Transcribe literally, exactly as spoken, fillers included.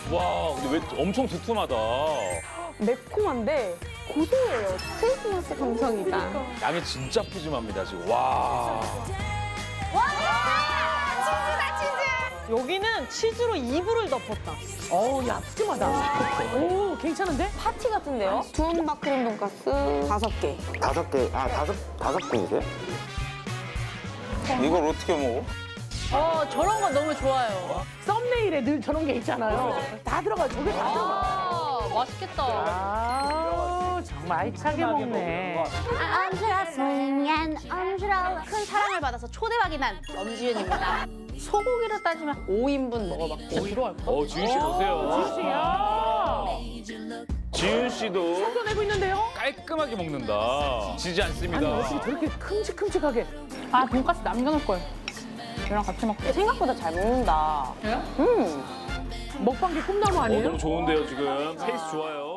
와, 근데 왜 엄청 두툼하다. 매콤한데 고소해요. 크리스마스 감성이다. 양이 진짜 푸짐합니다, 지금. 와. 여기는 치즈로 이불을 덮었다. 어우, 야, 푸짐하다. 오, 괜찮은데? 파티 같은데요? 두음밥 크림 돈가스 다섯 개. 다섯 개, 아, 다섯, 다섯 분이세요? 이걸 어떻게 먹어? 어, 저런 거 너무 좋아요. 썸네일에 늘 저런 게 있잖아요. 다 들어가, 저게 다 들어가. 아, 맛있겠다. 아, 정말 알차게 먹네. 언제라 소중한 언제라 큰 사랑을 받아서 초대박이 난 엄지윤입니다. 소고기로 따지면 오 인분 먹어봤고 들어갈까? 어, 지윤 씨 보세요. 지우씨야. 지윤 씨도 속여내고 있는데요? 깔끔하게 먹는다. 지지 않습니다. 아니, 어떻게 저렇게 큼직큼직하게. 아 돈가스 남겨놓을 걸. 얘랑 같이 먹게. 생각보다 잘 먹는다. 그래요? 음. 먹방계 꿈나무 어, 아니에요? 너무 좋은데요, 지금. 페이스 좋아요.